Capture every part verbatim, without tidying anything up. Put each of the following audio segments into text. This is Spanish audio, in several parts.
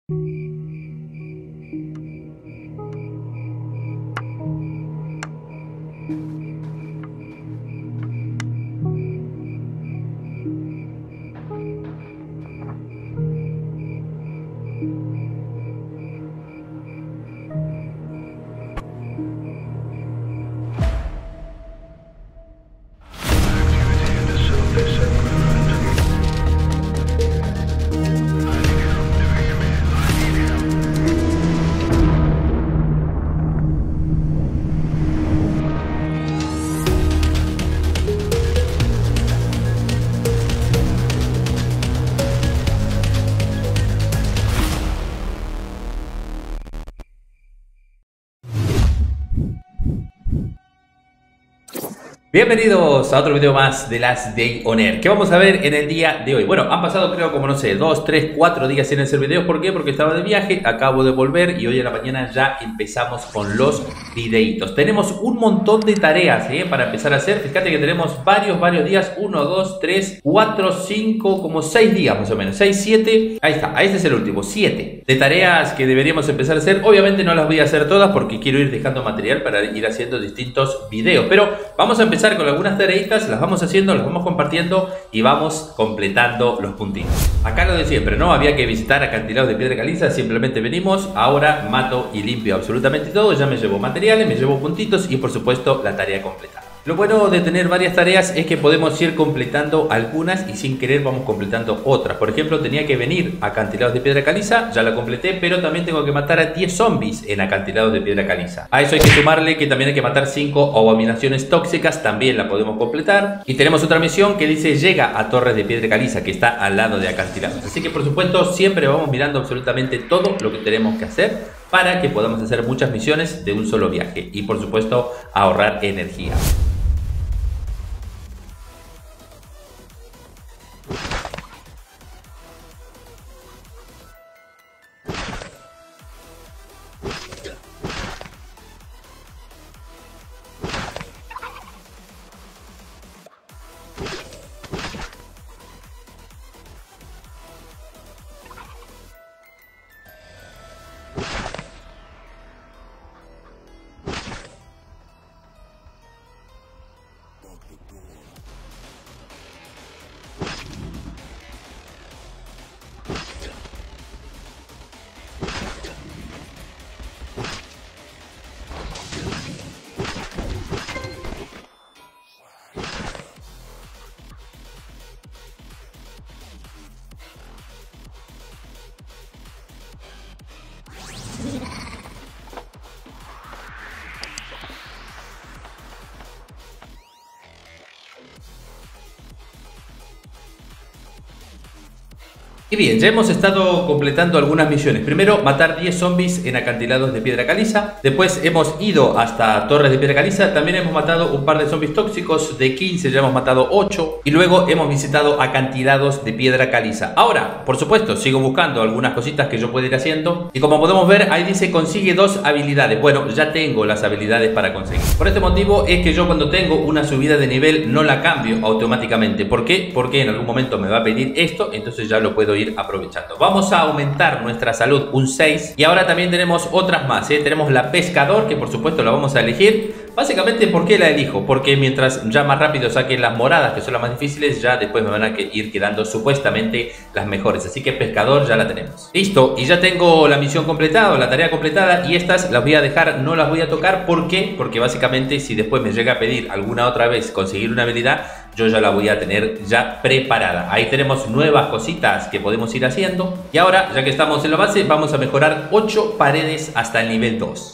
Bienvenidos a otro video más de Last Day on Earth. ¿Qué vamos a ver en el día de hoy? Bueno, han pasado creo como no sé, dos, tres, cuatro días sin hacer videos. ¿Por qué? Porque estaba de viaje, acabo de volver y hoy en la mañana ya empezamos con los videitos. Tenemos un montón de tareas ¿eh? para empezar a hacer. Fíjate que tenemos varios, varios días. uno, dos, tres, cuatro, cinco, como seis días más o menos. seis, siete. Ahí está, este es el último, siete. De tareas que deberíamos empezar a hacer. Obviamente no las voy a hacer todas porque quiero ir dejando material para ir haciendo distintos videos. Pero vamos a empezar con algunas tareitas, las vamos haciendo, las vamos compartiendo y vamos completando los puntitos. Acá lo de siempre, ¿no? Había que visitar acantilados de piedra caliza, simplemente venimos, ahora mato y limpio absolutamente todo, ya me llevo materiales, me llevo puntitos y por supuesto la tarea completada. Lo bueno de tener varias tareas es que podemos ir completando algunas y sin querer vamos completando otras. Por ejemplo, tenía que venir a acantilados de piedra caliza, ya la completé, pero también tengo que matar a diez zombies en acantilados de piedra caliza. A eso hay que sumarle que también hay que matar cinco abominaciones tóxicas, también la podemos completar. Y tenemos otra misión que dice llega a torres de piedra caliza, que está al lado de acantilados. Así que por supuesto siempre vamos mirando absolutamente todo lo que tenemos que hacer para que podamos hacer muchas misiones de un solo viaje y por supuesto ahorrar energía. Y bien, ya hemos estado completando algunas misiones. Primero, matar diez zombies en acantilados de piedra caliza. Después hemos ido hasta torres de piedra caliza. También hemos matado un par de zombies tóxicos. De quince ya hemos matado ocho. Y luego hemos visitado acantilados de piedra caliza. Ahora, por supuesto, sigo buscando algunas cositas que yo puedo ir haciendo. Y como podemos ver, ahí dice consigue dos habilidades. Bueno, ya tengo las habilidades para conseguir. Por este motivo es que yo cuando tengo una subida de nivel no la cambio automáticamente. ¿Por qué? Porque en algún momento me va a pedir esto. Entonces ya lo puedo ir aprovechando. Vamos a aumentar nuestra salud un seis y ahora también tenemos otras más, ¿eh? Tenemos la pescador que por supuesto la vamos a elegir. Básicamente, ¿por qué la elijo? Porque mientras ya más rápido saquen las moradas, que son las más difíciles, ya después me van a ir quedando supuestamente las mejores. Así que pescador ya la tenemos. Listo, y ya tengo la misión completada, la tarea completada, y estas las voy a dejar, no las voy a tocar. ¿Por qué? Porque básicamente si después me llega a pedir alguna otra vez conseguir una habilidad, yo ya la voy a tener ya preparada. Ahí tenemos nuevas cositas que podemos ir haciendo. Y ahora, ya que estamos en la base, vamos a mejorar ocho paredes hasta el nivel dos.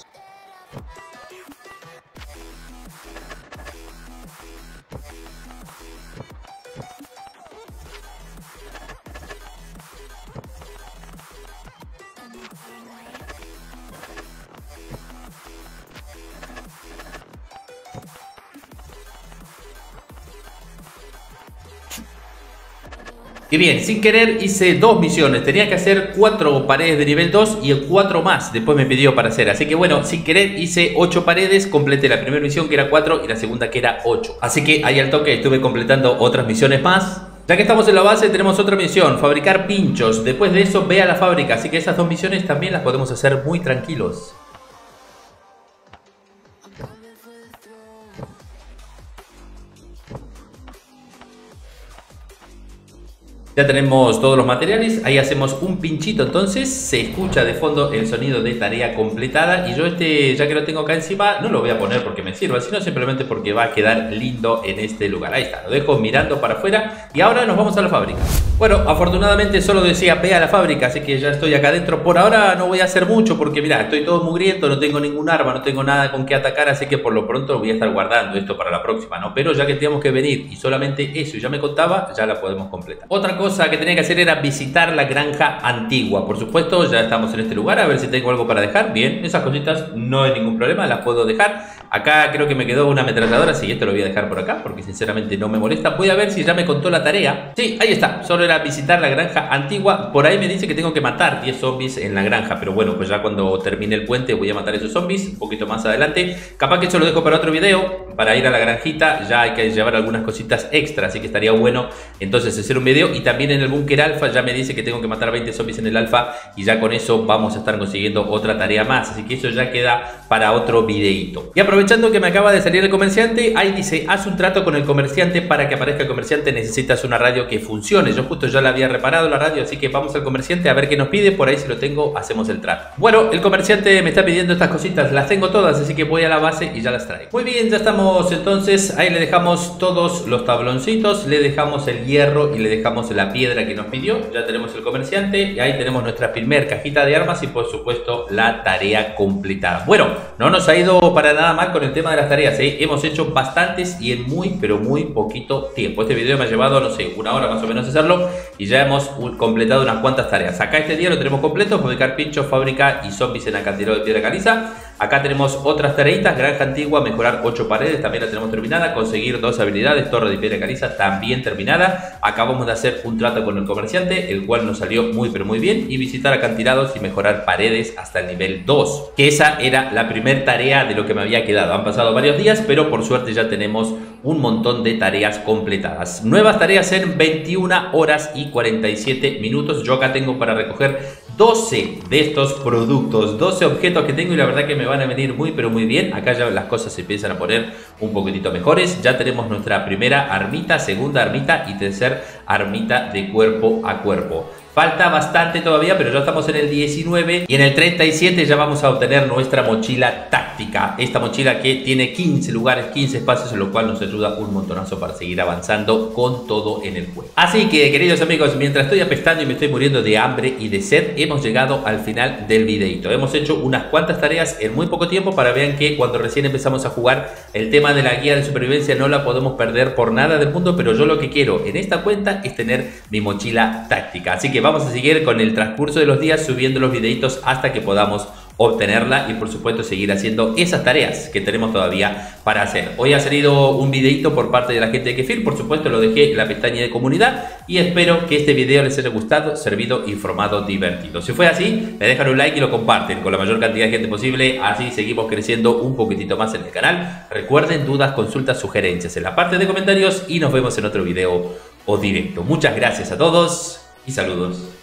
Y bien, sin querer hice dos misiones. Tenía que hacer cuatro paredes de nivel dos y cuatro más después me pidió para hacer. Así que bueno, sin querer hice ocho paredes. Completé la primera misión que era cuatro y la segunda que era ocho. Así que ahí al toque estuve completando otras misiones más. Ya que estamos en la base tenemos otra misión, fabricar pinchos. Después de eso ve a la fábrica, así que esas dos misiones también las podemos hacer muy tranquilos. Ya tenemos todos los materiales, ahí hacemos un pinchito, entonces se escucha de fondo el sonido de tarea completada y yo este, ya que lo tengo acá encima, no lo voy a poner porque me sirva, sino simplemente porque va a quedar lindo en este lugar. Ahí está, lo dejo mirando para afuera y ahora nos vamos a la fábrica. Bueno, afortunadamente solo decía ve a la fábrica, así que ya estoy acá adentro. Por ahora no voy a hacer mucho porque mira, estoy todo mugriento, no tengo ningún arma, no tengo nada con qué atacar, así que por lo pronto voy a estar guardando esto para la próxima, ¿no? Pero ya que tenemos que venir y solamente eso ya me contaba, ya la podemos completar. Otra cosa cosa que tenía que hacer era visitar la granja antigua. Por supuesto, ya estamos en este lugar, a ver si tengo algo para dejar. Bien, esas cositas no hay ningún problema, las puedo dejar. Acá creo que me quedó una ametralladora, sí, esto lo voy a dejar por acá porque sinceramente no me molesta. Voy a ver si ya me contó la tarea. Sí, ahí está, solo era visitar la granja antigua. Por ahí me dice que tengo que matar diez zombies en la granja, pero bueno, pues ya cuando termine el puente voy a matar esos zombies un poquito más adelante. Capaz que eso lo dejo para otro video, para ir a la granjita. Ya hay que llevar algunas cositas extra, así que estaría bueno entonces hacer un video. Y también en el búnker alfa ya me dice que tengo que matar veinte zombies en el alfa y ya con eso vamos a estar consiguiendo otra tarea más, así que eso ya queda para otro videito. Y aprovechando que me acaba de salir el comerciante, ahí dice haz un trato con el comerciante. Para que aparezca el comerciante necesitas una radio que funcione. Yo justo ya la había reparado la radio, así que vamos al comerciante a ver qué nos pide. Por ahí si lo tengo hacemos el trato. Bueno, el comerciante me está pidiendo estas cositas, las tengo todas, así que voy a la base y ya las traigo. Muy bien, ya estamos entonces. Ahí le dejamos todos los tabloncitos, le dejamos el hierro y le dejamos la piedra que nos pidió. Ya tenemos el comerciante y ahí tenemos nuestra primer cajita de armas y por supuesto la tarea completada. Bueno, no nos ha ido para nada mal con el tema de las tareas, ¿eh? Hemos hecho bastantes y en muy pero muy poquito tiempo. Este video me ha llevado, no sé, una hora más o menos hacerlo y ya hemos completado unas cuantas tareas. Acá este día lo tenemos completo: fabricar pinchos, fábrica y zombies en acantilado de piedra caliza. Acá tenemos otras tareitas: granja antigua, mejorar ocho paredes, también la tenemos terminada. Conseguir dos habilidades, torre de piedra caliza, también terminada. Acabamos de hacer un trato con el comerciante, el cual nos salió muy pero muy bien. Y visitar acantilados y mejorar paredes hasta el nivel dos, que esa era la primera tarea de lo que me había quedado. Han pasado varios días, pero por suerte ya tenemos un montón de tareas completadas. Nuevas tareas en veintiuna horas y cuarenta y siete minutos. Yo acá tengo para recoger doce de estos productos, doce objetos que tengo y la verdad que me van a venir muy pero muy bien. Acá ya las cosas se empiezan a poner un poquitito mejores. Ya tenemos nuestra primera armita, segunda armita y tercer armita de cuerpo a cuerpo. Falta bastante todavía, pero ya estamos en el diecinueve y en el treinta y siete ya vamos a obtener nuestra mochila táctica. Esta mochila que tiene quince lugares, quince espacios, en lo cual nos ayuda un montonazo para seguir avanzando con todo en el juego. Así que, queridos amigos, mientras estoy apestando y me estoy muriendo de hambre y de sed, hemos llegado al final del videito. Hemos hecho unas cuantas tareas en muy poco tiempo para que vean que cuando recién empezamos a jugar, el tema de la guía de supervivencia no la podemos perder por nada del mundo, pero yo lo que quiero en esta cuenta es tener mi mochila táctica. Así que vamos a seguir con el transcurso de los días subiendo los videitos hasta que podamos obtenerla y por supuesto seguir haciendo esas tareas que tenemos todavía para hacer. Hoy ha salido un videito por parte de la gente de Kefir, por supuesto lo dejé en la pestaña de comunidad y espero que este video les haya gustado, servido, informado, divertido. Si fue así, le dejan un like y lo comparten con la mayor cantidad de gente posible, así seguimos creciendo un poquitito más en el canal. Recuerden, dudas, consultas, sugerencias en la parte de comentarios y nos vemos en otro video o directo. Muchas gracias a todos y saludos.